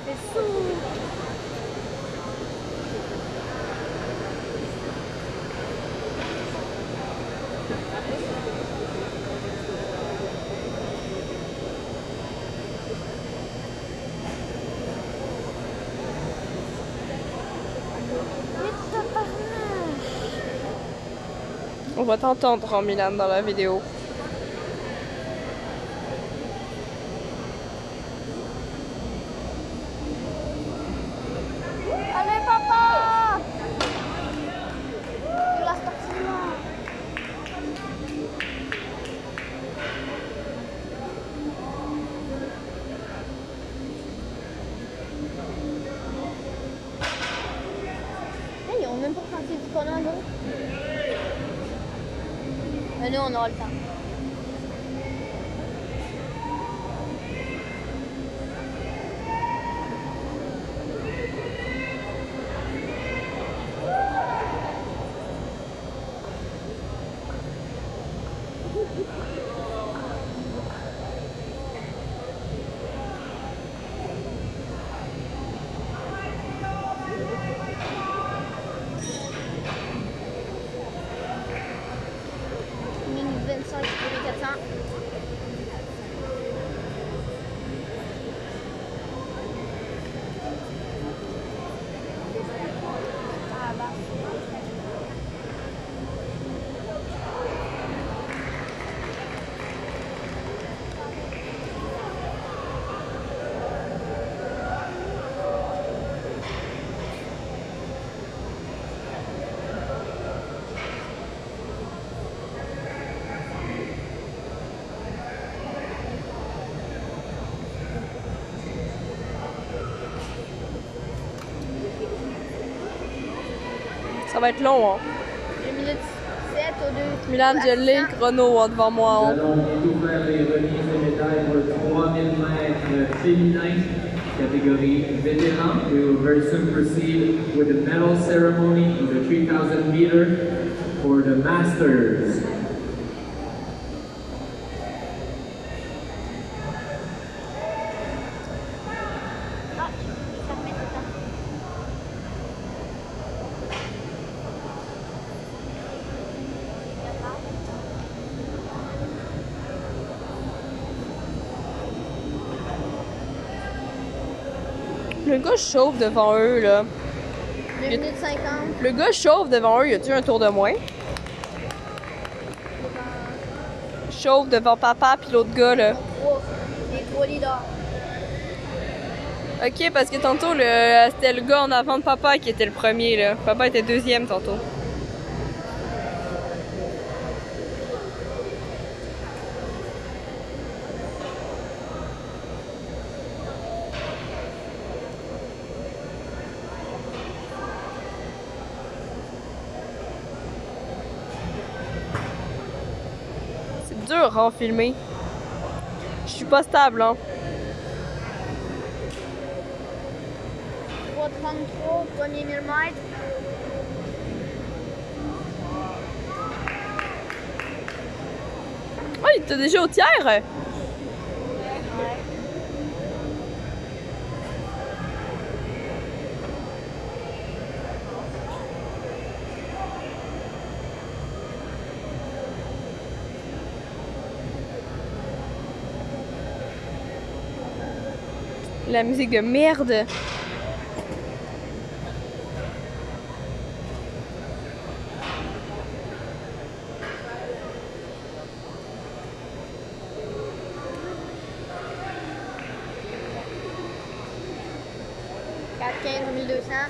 C'est fou. On va t'entendre en Milan dans la vidéo. Allez, papa! Tu l'as sorti là. Hey, ils ont même pas pensé du collant, là. Mais nous, on aura le temps. Mini 25 pour 400. Ah bah. Ça va être long, hein. 2 minutes 7 au 2. Milan, je l'ai le chrono hein, devant moi. Nous Hein. allons bientôt faire les remises de médailles pour le 3000 mètres féminin, catégorie vétéran. We will very soon proceed with the medal ceremony in the 3000 meter for the Masters. Ah, ça met tout ça. Le gars chauffe devant eux, là. 2 minutes 50. Le gars chauffe devant eux, y a-tu un tour de moins? Chauffe devant papa puis l'autre gars, là. Les 3 leaders. Ok, parce que tantôt, c'était le gars en avant de papa qui était le premier, là. Papa était deuxième tantôt. C'est dur, hein, filmer. Je suis pas stable, hein. 3,33, premier 1000 mètres. Oh, il était déjà au tiers! Ouais. La musique de merde! Quatre 15 1200.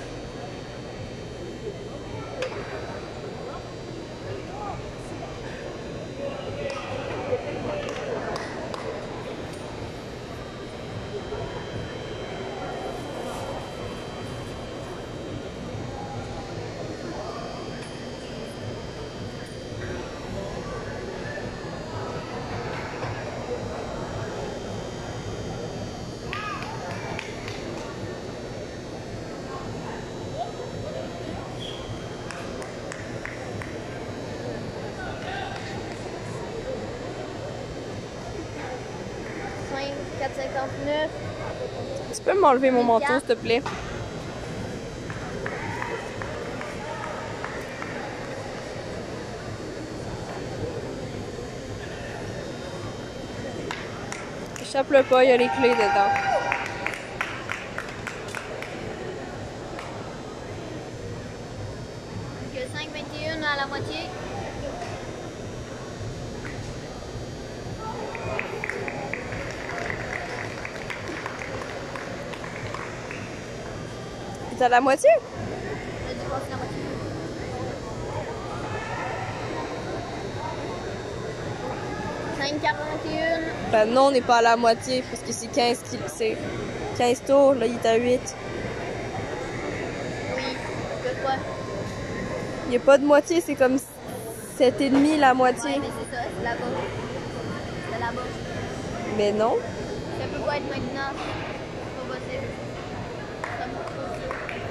$4,59. Tu peux m'enlever mon manteau, s'il te plaît? Échappe-le pas, il y a les clés dedans. Que 5,21 à la moitié. T'es à la moitié? J'ai dépassé la moitié. 5,41. Ben non, on n'est pas à la moitié, parce que c'est 15 tours, là, il est à 8. Oui. Que quoi? Il n'y a pas de moitié, c'est comme 7,5 la moitié. Ouais, mais c'est ça, c'est là-bas. C'est là-bas. Mais non. Ça peut pas être maintenant. C'est pas possible. Ça me fait pas.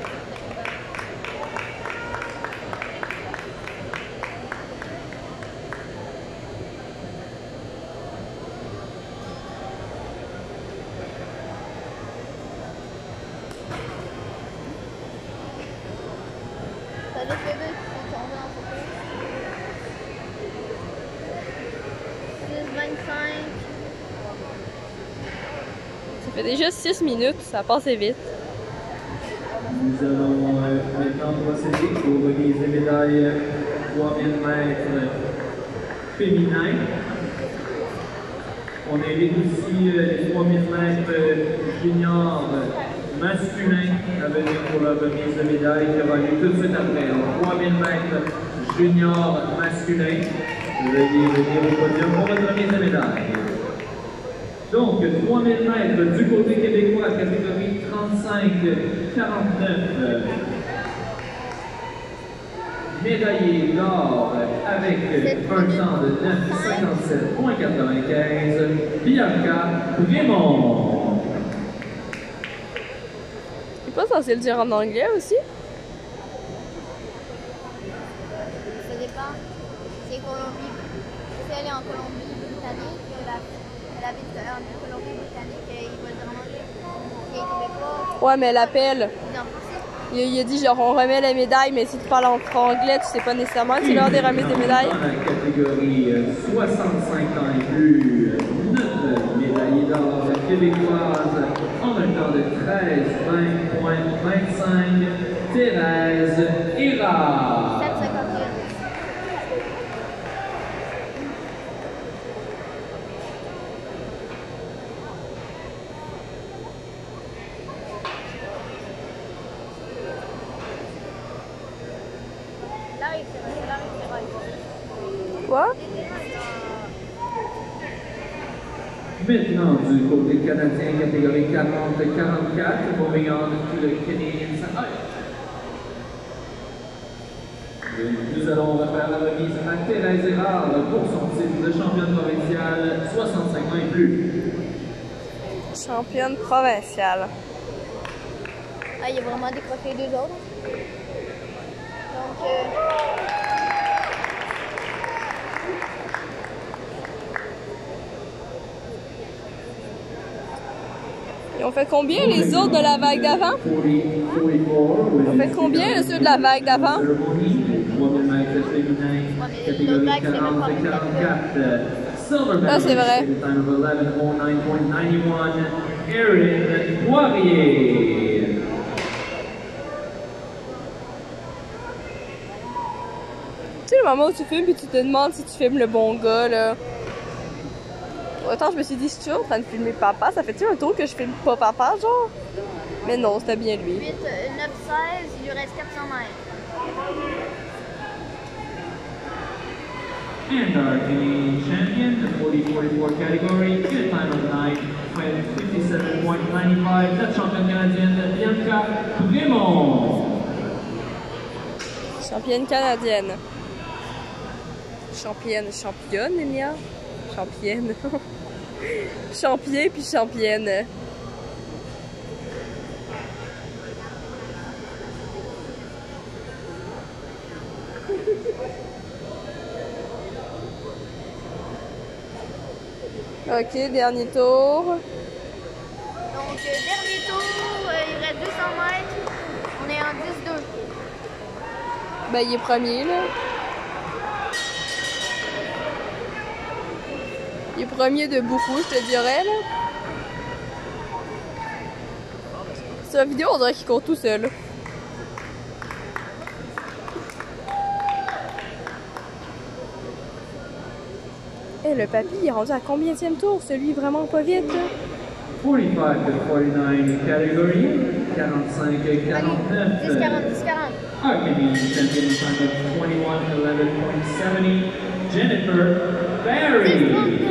T'as des bébés qui sont tombés en photo. 6,25. Ça fait déjà 6 minutes, ça passe vite. Nous allons maintenant procéder aux remises des médailles 3000 mètres féminins. On invite aussi les 3000 mètres juniors masculins à venir pour la remise de médailles qui aura lieu tout de suite après. Donc, 3000 mètres juniors masculins. Veuillez venir au podium pour votre remise de médailles. Donc, 3000 mètres du côté québécois, catégorie 35-49. Médaillé d'or avec un temps de 9,57,95, Bianca Raymond. T'es pas censé le dire en anglais aussi? Ça dépend. C'est Colombie. Si elle est en Colombie-Britannique, elle habite en Colombie-Britannique, il va le dire en anglais. Si elle est québécois, Ouais, mais elle appelle. il en français. Il a dit genre on remet la médaille, mais si tu parles en anglais, tu sais pas nécessairement que c'est l'heure des remises des médailles. Dans la catégorie 65 ans et plus, 9 médaillés d'or québécoises en un temps de 13,20,25, Thérèse Hira. 7,51. Quoi? Maintenant, du côté canadien, catégorie 40-44, moving on to the Canadian side. Nous allons refaire la remise à Thérèse Hérard pour son titre de championne provinciale 65 ans et plus. Championne provinciale. Ah, il a vraiment décroché les deux autres. Donc, Ils ont fait combien les autres de la vague d'avant? Ils ont fait combien ceux de la vague d'avant? Ah, c'est vrai. Tu sais le moment où tu filmes puis tu te demandes si tu filmes le bon gars là. Autant je me suis dit, je suis en train de filmer papa, ça fait-tu un tour que je filme pas papa genre? Mais non, c'était bien lui. 8, 9, 16, il lui reste 400 mètres. And our Canadian champion, the 40-44 category, in a time of 9:57.95, la championne canadienne Bianca Raymond. Championne canadienne. Championne, Elia? Championne. Champion puis championne. Ok, dernier tour. Donc, dernier tour. mètres, on est en 10-2. Ben, il est premier, là. Il est premier de beaucoup, je te dirais, là. Sur la vidéo, on dirait qu'il court tout seul. Eh, le papy, il est rendu à combienième tour? Celui vraiment pas vite, là. 45 to 49 category, 45 et 49. 10-40, 10-40. Archimedes champion time of 21:11.70, Jennifer Barry.